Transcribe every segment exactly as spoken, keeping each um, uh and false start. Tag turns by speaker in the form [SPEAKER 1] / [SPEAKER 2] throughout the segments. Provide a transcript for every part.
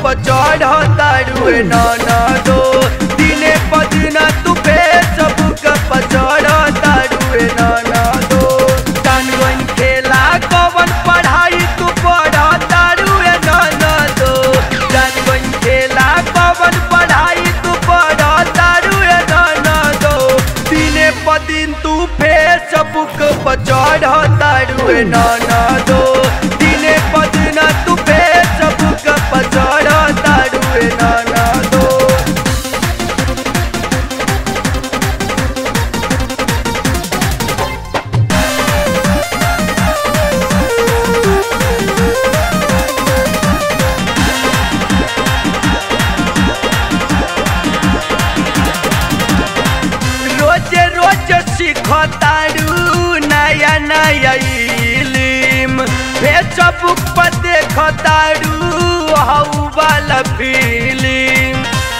[SPEAKER 1] पर चढ़तारू नाना दो दिने पर दिन तू फेसबुक पर चढ़तारू नाना दो जानवन खेला कवन पढ़ाई तू पढ़तारू नाना दो जानवन खेला कवन पढ़ाई तू पढ़तारू नाना दो दिने पर दिन तू फेसबुक पर चढ़तारू नाना दो दिने पर दिन तू फेसबुक पर चढ़तारू नाना दो रोज रोज सीखतारू नया नया इल्म फेसबुक पर देखतारू हाउ वाला फिल्म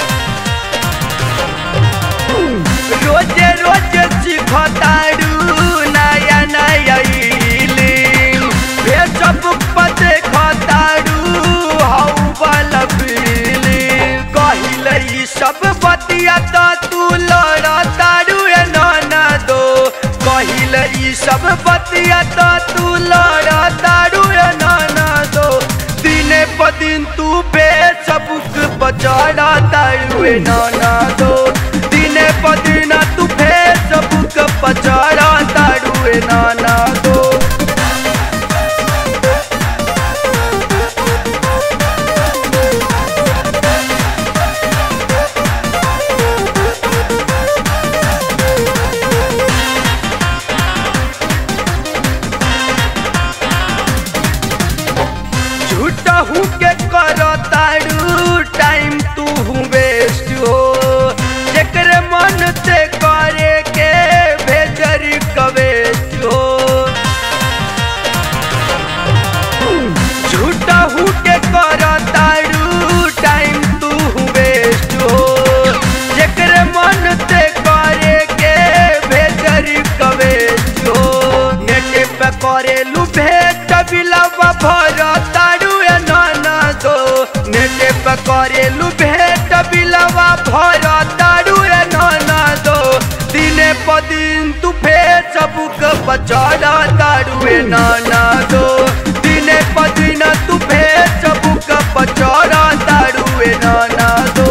[SPEAKER 1] रोज रोज सीखतारू नया नया इल्म फेसबुक पर देखतारू हाउ वाला फिल्म कहिले ई सब बतिया त तू लड़तारू नाना दो कहिले ई सब बतिया त तू लड़तारू नाना दो दिने प दिन तू फेसबुक पर चढ़तारू नाना दो दिने प दिन तू फेसबुक पर चढ़तारू नाना दो झूठहू के करतारू टाइम तू वेस्ट हो जेकरे मन से करे के भेजर कवेस्ट हो झूठहू के करतारू टाइम तू वेस्ट हो जेकरे मन से करे के भेजर कवेस्ट हो नेट पे करेलू भेज बिलवा भरतारू नाना दो नेट पे करेलू भेट बिलवा भरतारू नाना दो दिने प दिन तू फेसबुक पर चढ़तारू नाना दो दिने प दिन तू फेसबुक पर चढ़तारू नाना दो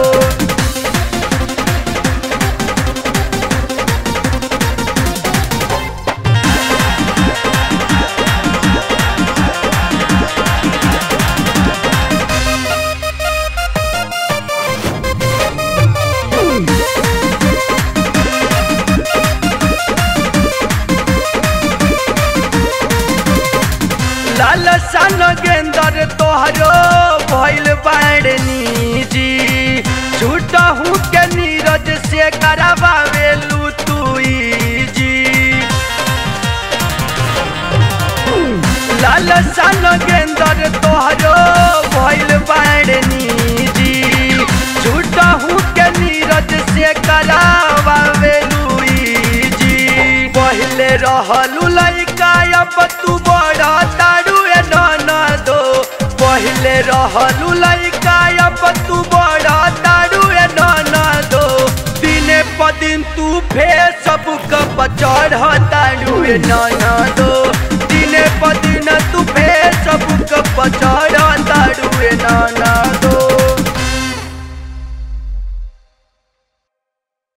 [SPEAKER 1] लाल सन गेंदर तोहरो भइल बाड़नी जी झूठहू के नीरज से करावेलू तू जी लाल सन गेंदर तोहरो भइल बाड़नी जी झूठहू के नीरज से करावेलू जी पहले रहलू लइका अब तू बढ़तारू नाना दो पहले रहलू लइका अब तू बढ़तारू नाना दो दिने प दिन तू फेसबुक पर चढ़तारू नाना दो